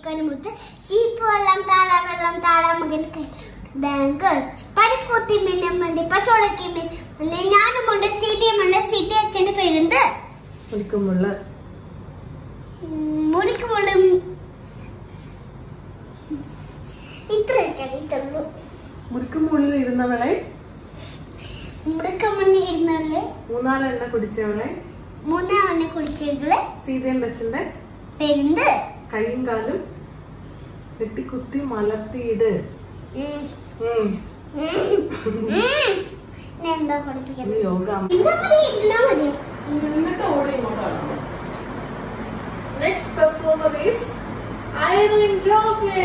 ചീപ്പനുമുത്ത് ചീപ്പ് വെള്ളം താഴ മകൾക്ക് ബാങ്ക് പരിപ്പൂത്തി മിന്നമ്മന്തി പച്ചോളക്കി ഞാനുമുണ്ട് സീതയുമുണ്ട് സീത അച്ഛന്റെ പേരുണ്ട് മുറിക്കുമുള്ള ഇത്ര ഇട്ടുള്ളൂ മുറിക്കുമുള്ളിൽ ഇരുന്നവളെ മൂന്നാലെണ്ണ കുടിച്ചവളെ സീതയുടെ അച്ഛന്റെ പേരുണ്ട് കൈയും കാലും വെട്ടിക്കുത്തി മലർത്തിയിട് എന്താ പഠിപ്പിക്കുന്നത് yoga Next performer is Irene Jobe.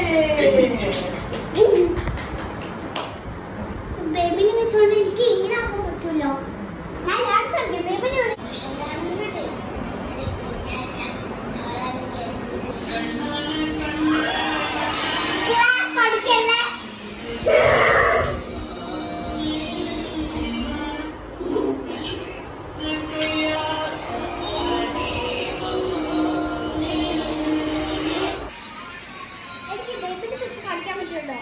ബേബിനെ വെച്ചോണ്ട് എനിക്ക് ഇങ്ങനെ ആക്കാൻ പറ്റൂലോ ഞാൻ ഡാൻസ് കളിക്കാം ബേബിനോട് പഠിക്കല്ലേ എനിക്ക് ബേബിനെ വെച്ച് കളിക്കാൻ പറ്റുമല്ലോ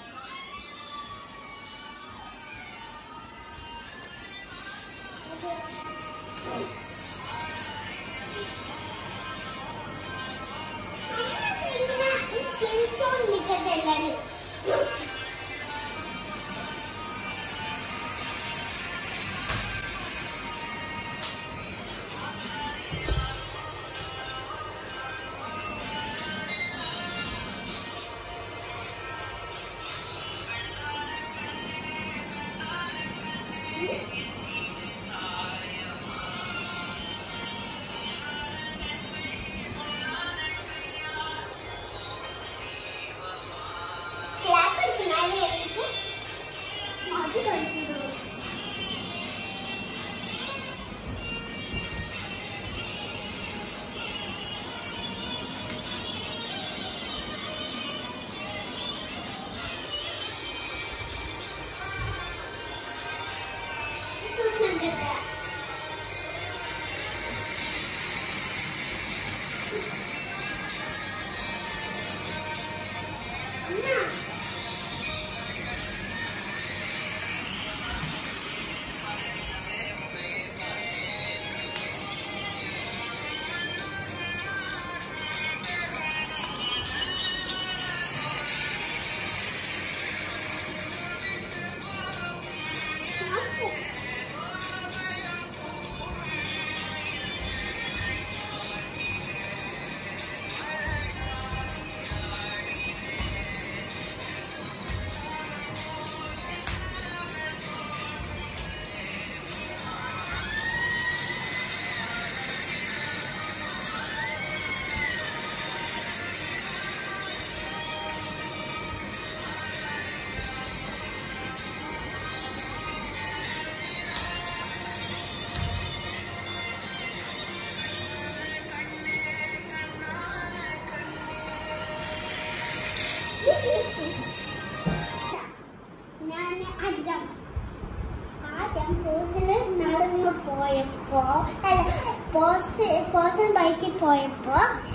ബൈക്കിൽ പോയപ്പോ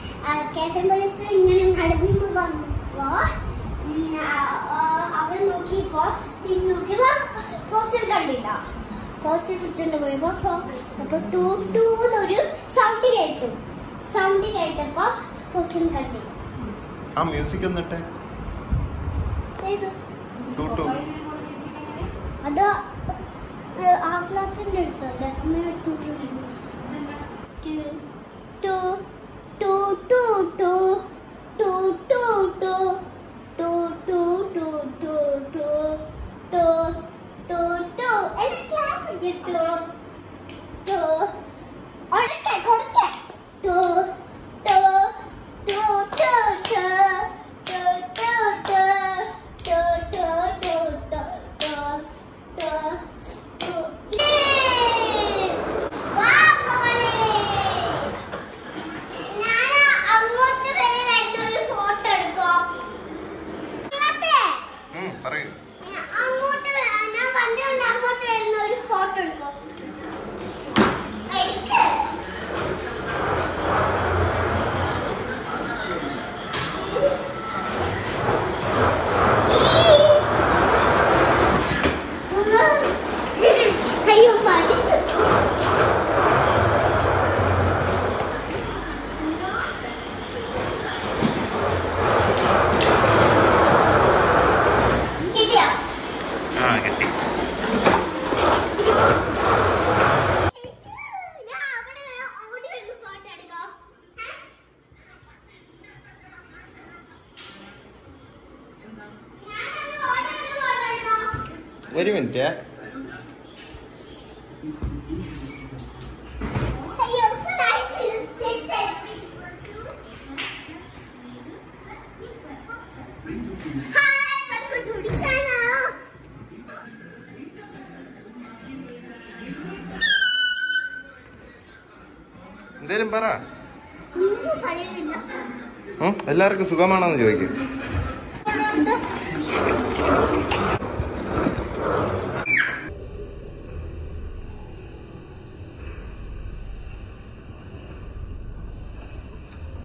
കേട്ടൻ പോലീസ് ഇങ്ങനെ നടന്നു വന്നപ്പോ അവരെ നോക്കിയപ്പോ നോക്കിയപ്പോ പോസ്റ്റർ കണ്ടില്ല പോസ്റ്റർ പിടിച്ചോണ്ട് പോയപ്പോ അപ്പൊ ടൂ ടൂ എന്നൊരു സൗണ്ട് കേട്ടപ്പോ പോസ്റ്റർ കണ്ടില്ല ആ മ്യൂസിക് എന്നിട്ട് അത് ആഹ്ലാദത്തിന്റെ അടുത്തല്ലേ അമ്മ എടുത്തു ഒരു മിനിറ്റ്. എന്തേലും പറ. എല്ലാവർക്കും സുഖമാണെന്ന് ചോദിക്കും.